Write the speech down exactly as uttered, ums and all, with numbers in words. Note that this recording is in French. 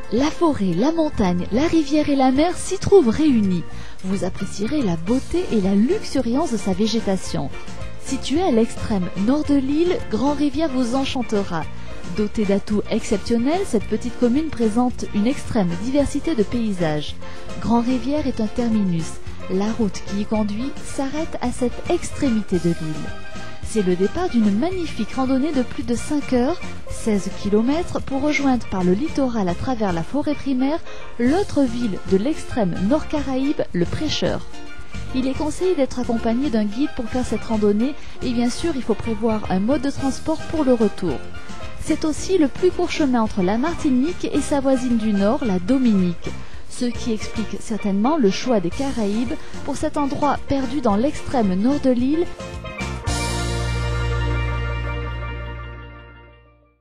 La forêt, la montagne, la rivière et la mer s'y trouvent réunies. Vous apprécierez la beauté et la luxuriance de sa végétation. Située à l'extrême nord de l'île, Grand-Rivière vous enchantera. Dotée d'atouts exceptionnels, cette petite commune présente une extrême diversité de paysages. Grand-Rivière est un terminus. La route qui y conduit s'arrête à cette extrémité de l'île. C'est le départ d'une magnifique randonnée de plus de cinq heures, seize kilomètres, pour rejoindre par le littoral à travers la forêt primaire l'autre ville de l'extrême nord Caraïbe, le Prêcheur. Il est conseillé d'être accompagné d'un guide pour faire cette randonnée et bien sûr il faut prévoir un mode de transport pour le retour. C'est aussi le plus court chemin entre la Martinique et sa voisine du nord, la Dominique. Ce qui explique certainement le choix des Caraïbes pour cet endroit perdu dans l'extrême nord de l'île